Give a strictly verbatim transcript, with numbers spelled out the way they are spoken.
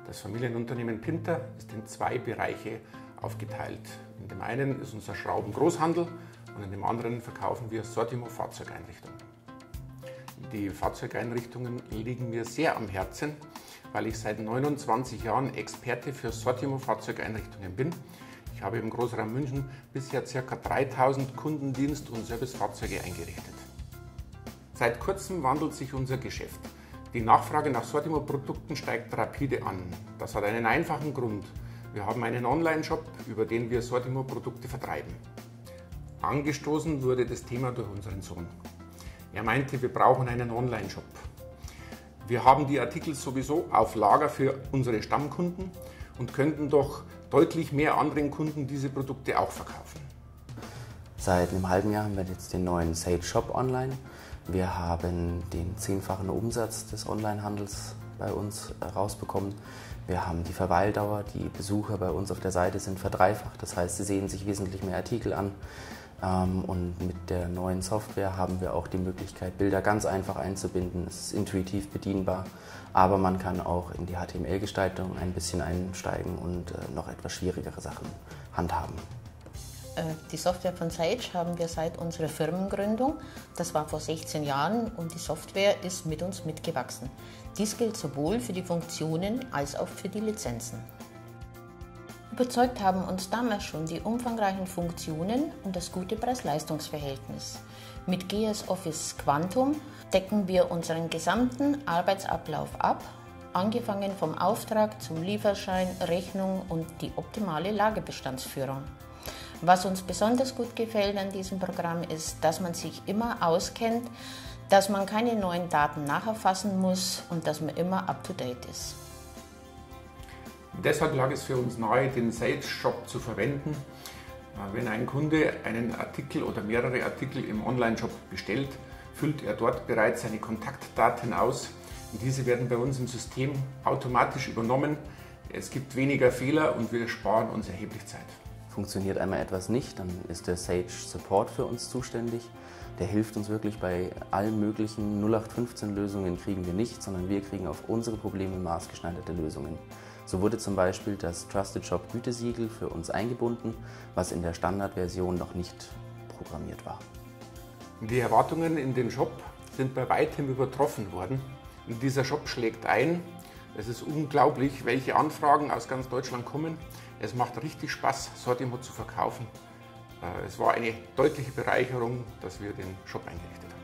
Das Familienunternehmen Pinter ist in zwei Bereiche aufgeteilt. In dem einen ist unser Schraubengroßhandel und in dem anderen verkaufen wir Sortimo Fahrzeugeinrichtungen. Die Fahrzeugeinrichtungen liegen mir sehr am Herzen, weil ich seit neunundzwanzig Jahren Experte für Sortimo Fahrzeugeinrichtungen bin. Ich habe im Großraum München bisher ca. dreitausend Kundendienst- und Servicefahrzeuge eingerichtet. Seit kurzem wandelt sich unser Geschäft. Die Nachfrage nach Sortimo-Produkten steigt rapide an. Das hat einen einfachen Grund. Wir haben einen Online-Shop, über den wir Sortimo-Produkte vertreiben. Angestoßen wurde das Thema durch unseren Sohn. Er meinte, wir brauchen einen Online-Shop. Wir haben die Artikel sowieso auf Lager für unsere Stammkunden und könnten doch deutlich mehr anderen Kunden diese Produkte auch verkaufen. Seit einem halben Jahr haben wir jetzt den neuen Sage Shop online. Wir haben den zehnfachen Umsatz des Onlinehandels bei uns rausbekommen. Wir haben die Verweildauer, die Besucher bei uns auf der Seite sind verdreifacht. Das heißt, sie sehen sich wesentlich mehr Artikel an. Und mit der neuen Software haben wir auch die Möglichkeit, Bilder ganz einfach einzubinden. Es ist intuitiv bedienbar, aber man kann auch in die H T M L-Gestaltung ein bisschen einsteigen und noch etwas schwierigere Sachen handhaben. Die Software von Sage haben wir seit unserer Firmengründung. Das war vor sechzehn Jahren und die Software ist mit uns mitgewachsen. Dies gilt sowohl für die Funktionen als auch für die Lizenzen. Überzeugt haben uns damals schon die umfangreichen Funktionen und das gute Preis-Leistungs-Verhältnis. Mit G S Office Quantum decken wir unseren gesamten Arbeitsablauf ab, angefangen vom Auftrag zum Lieferschein, Rechnung und die optimale Lagerbestandsführung. Was uns besonders gut gefällt an diesem Programm ist, dass man sich immer auskennt, dass man keine neuen Daten nacherfassen muss und dass man immer up-to-date ist. Deshalb lag es für uns nahe, den Sage Shop zu verwenden. Wenn ein Kunde einen Artikel oder mehrere Artikel im Online-Shop bestellt, füllt er dort bereits seine Kontaktdaten aus. Und diese werden bei uns im System automatisch übernommen. Es gibt weniger Fehler und wir sparen uns erheblich Zeit. Funktioniert einmal etwas nicht, dann ist der Sage Support für uns zuständig. Der hilft uns wirklich bei allen möglichen. null acht fünfzehn Lösungen kriegen wir nicht, sondern wir kriegen auf unsere Probleme maßgeschneiderte Lösungen. So wurde zum Beispiel das Trusted Shop Gütesiegel für uns eingebunden, was in der Standardversion noch nicht programmiert war. Die Erwartungen in den Shop sind bei weitem übertroffen worden. Und dieser Shop schlägt ein. Es ist unglaublich, welche Anfragen aus ganz Deutschland kommen. Es macht richtig Spaß, Sortimo zu verkaufen. Es war eine deutliche Bereicherung, dass wir den Shop eingerichtet haben.